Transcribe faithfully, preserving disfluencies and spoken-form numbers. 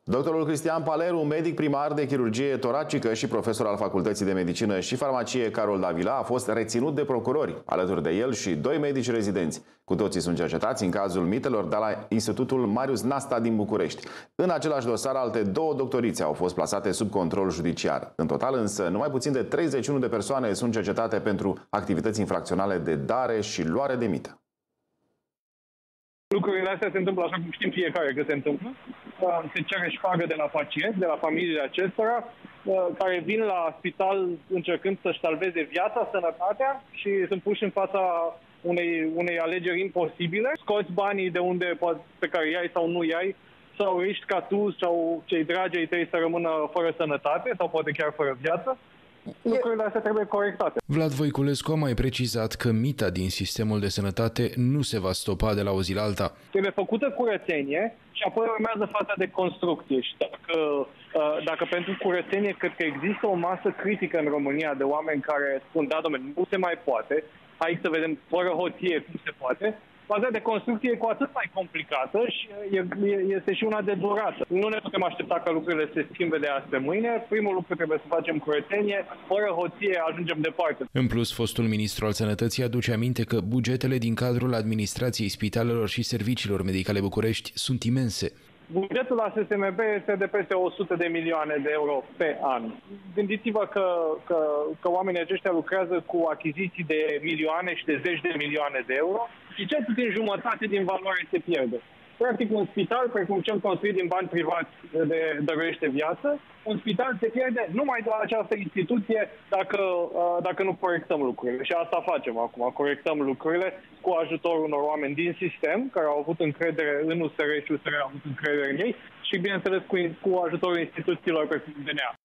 Doctorul Cristian Paleru, medic primar de chirurgie toracică și profesor al Facultății de Medicină și Farmacie Carol Davila, a fost reținut de procurori. Alături de el și doi medici rezidenți. Cu toții sunt cercetați în cazul mitelor de la Institutul Marius Nasta din București. În același dosar, alte două doctorițe au fost plasate sub control judiciar. În total însă, numai puțin de treizeci și unu de persoane sunt cercetate pentru activități infracționale de dare și luare de mită. Lucrurile astea se întâmplă așa cum știm fiecare că se întâmplă. Se cere șpagă de la pacienți, de la familiile acestora, care vin la spital încercând să-și salveze viața, sănătatea și sunt puși în fața unei, unei alegeri imposibile. Scoți banii de unde pe care i-ai sau nu i-ai, sau riști ca tu sau cei dragi ai tăi să rămână fără sănătate sau poate chiar fără viață. Lucrurile astea trebuie corectate. Vlad Voiculescu a mai precizat că mita din sistemul de sănătate nu se va stopa de la o zi la alta. Trebuie făcută curățenie și apoi urmează faza de construcție. Și dacă, dacă pentru curățenie cred că există o masă critică în România de oameni care spun, da, domnule, nu se mai poate, hai să vedem fără hoție cum se poate, faza de construcție e cu atât mai complicată și este și una de durată. Nu ne putem aștepta ca lucrurile să se schimbe de azi pe mâine. Primul lucru trebuie să facem curățenie, fără hoție ajungem departe. În plus, fostul ministru al Sănătății aduce aminte că bugetele din cadrul administrației spitalelor și serviciilor medicale București sunt imense. Bugetul la S S M B este de peste o sută de milioane de euro pe an. Gândiți-vă că, că, că oamenii aceștia lucrează cu achiziții de milioane și de zeci de milioane de euro și cel puțin jumătate din valoare se pierde. Practic, un spital, precum cel construit din bani privați de dăruiește viață, un spital se pierde numai de la această instituție dacă, dacă nu corectăm lucrurile. Și asta facem acum, corectăm lucrurile cu ajutorul unor oameni din sistem, care au avut încredere în U S R și U S R a avut încredere în ei și, bineînțeles, cu, cu ajutorul instituțiilor precum D N A.